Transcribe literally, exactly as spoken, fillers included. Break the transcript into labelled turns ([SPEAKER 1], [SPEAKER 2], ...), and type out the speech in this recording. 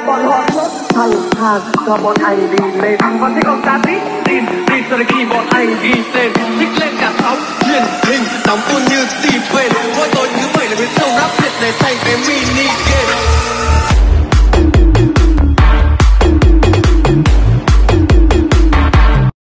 [SPEAKER 1] bọn họ rất thằng thà cho bọn anh đi lên. Còn thích ông ta tít tin tin cho đến khi bọn anh ghi tên. Thích lên cả sóng truyền hình đóng tuôn như Stephen. Mỗi tối thứ bảy là biến sâu rap Việt để thay cái mini game.